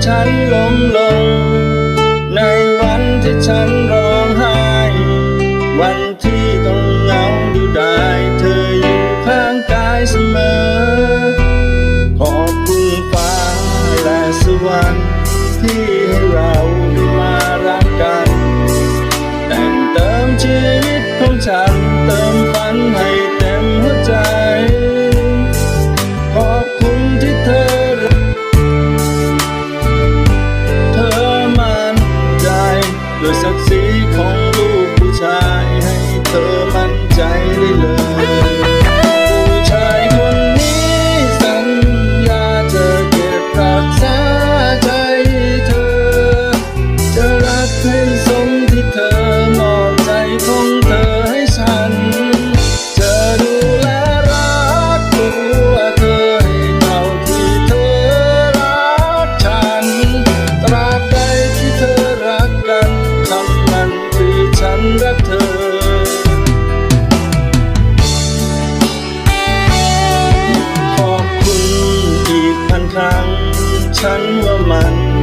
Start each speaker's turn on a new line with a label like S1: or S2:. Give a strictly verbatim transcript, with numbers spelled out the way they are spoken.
S1: ฉันล้มลงในวันที่ฉันร้องไห้วันที่ต้องเหงาอยู่ได้เธออยู่ข้างกายเสมอขอบคุณฟ้าและสวรรค์ที่ให้เราได้มารักกันแต่งเติมชีวิตของฉันเติมฝันให้เต็มหัวใจขอบคุณที่เธอเธอมั่นใจด้วยศักดิ์ศรีของลูกผู้ชายให้เธอมั่นใจได้เลยผู้ชายคนนี้สัญญาจะเก็บรักษาใจเธอจะรักให้สมที่เธอมอบใจของเธอให้ฉันจะดูแลรักตัวเธอให้เท่าที่เธอรักฉันตราบใดที่เธอรักกันคำนั้นคือฉันรักเธอขอบคุณอีกพันครั้งฉันว่ามัน